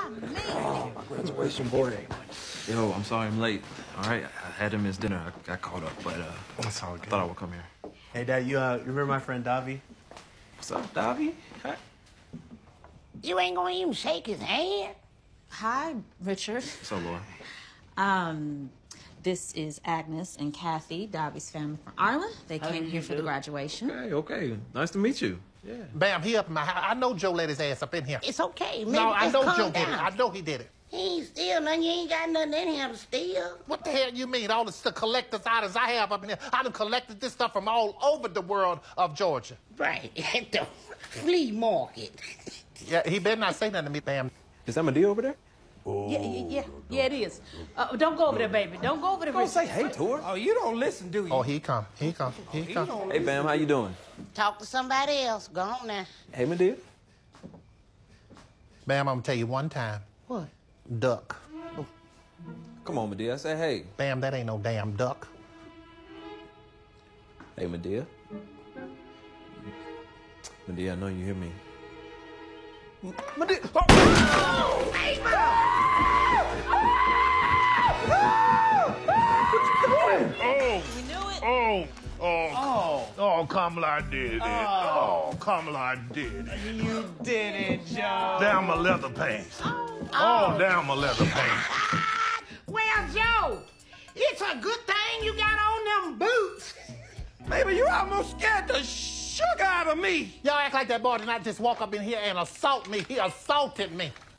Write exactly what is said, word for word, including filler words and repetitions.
man. My graduation board. Yo, I'm sorry I'm late. All right, I had to miss dinner. I got caught up, but uh, That's all good. I thought I would come here. Hey, Dad, you uh, you remember my friend Davi? What's up, Davi? Hi. You ain't gonna even shake his hand? Hi, Richard. What's up, Laura? Um, this is Agnes and Kathy, Davi's family from Ireland. They How came do here you for the do? graduation. Okay, okay. Nice to meet you. Yeah. Bam, he up in my house. I know Joe let his ass up in here. It's okay. Maybe No, I just know calm Joe down. did it. I know he did it. He ain't steal nothing. You ain't got nothing in him to steal. What the hell you mean? All the st- collector's items I have up in here. I done collected this stuff from all over the world of Georgia. Right. At the flea market. Yeah, he better not say nothing to me, Bam. Is that Medea over there? Yeah, yeah, yeah, yeah, it is. Uh, don't go over there, baby. Don't go over there. Don't Richard. say hey to her. Oh, you don't listen, do you? Oh, he come. He come. He come. Hey, Bam, how you doing? Talk to somebody else. Go on now. Hey, Medea. Bam, I'm gonna tell you one time. What? Duck. Come on, Medea. I said hey. Bam, that ain't no damn duck. Hey, Medea. Medea, I know you hear me. Medea. Oh. Hey, Oh, We knew it. oh, oh, oh, Kamala did it. Oh, Kamala did it. You did it, Joe. Down my leather pants. Oh, down my leather pants. Well, Joe, it's a good thing you got on them boots. Baby, you almost scared the sugar out of me. Y'all act like that boy did not just walk up in here and assault me. He assaulted me.